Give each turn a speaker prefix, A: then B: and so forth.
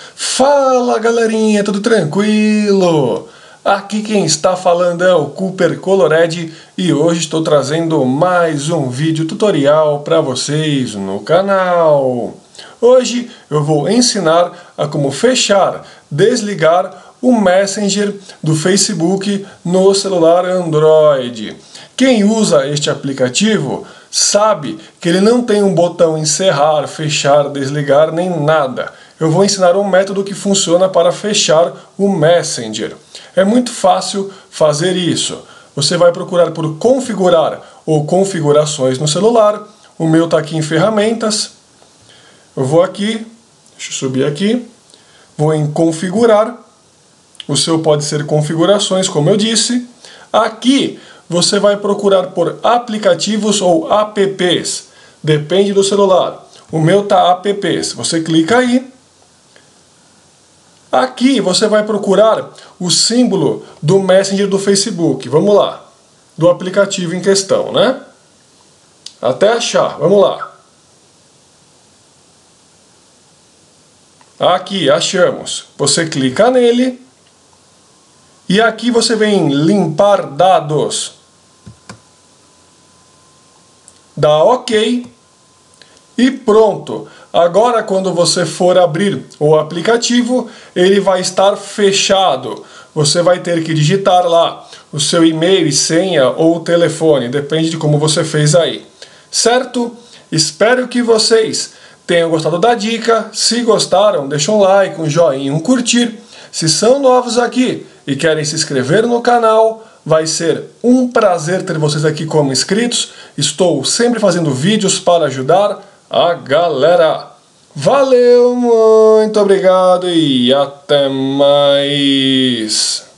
A: Fala galerinha, tudo tranquilo? Aqui quem está falando é o Cooper Colored e hoje estou trazendo mais um vídeo tutorial para vocês no canal. Hoje eu vou ensinar a como fechar, desligar o Messenger do Facebook no celular Android. Quem usa este aplicativo sabe que ele não tem um botão encerrar, fechar, desligar, nem nada. Eu vou ensinar um método que funciona para fechar o Messenger. É muito fácil fazer isso. Você vai procurar por configurar ou configurações no celular. O meu está aqui em ferramentas. Eu vou aqui, deixa eu subir aqui, vou em configurar. O seu pode ser configurações, como eu disse. Aqui você vai procurar por aplicativos ou apps. Depende do celular. O meu está apps. Você clica aí. Aqui você vai procurar o símbolo do Messenger do Facebook. Vamos lá. Do aplicativo em questão, né? Até achar. Vamos lá. Aqui, achamos. Você clica nele. E aqui você vem em limpar dados. Dá OK. E pronto. Agora quando você for abrir o aplicativo, ele vai estar fechado. Você vai ter que digitar lá o seu e-mail e senha ou telefone, depende de como você fez aí. Certo? Espero que vocês tenham gostado da dica. Se gostaram, deixa um like, um joinha, um curtir. Se são novos aqui e querem se inscrever no canal, vai ser um prazer ter vocês aqui como inscritos. Estou sempre fazendo vídeos para ajudar a galera. Valeu, muito obrigado e até mais.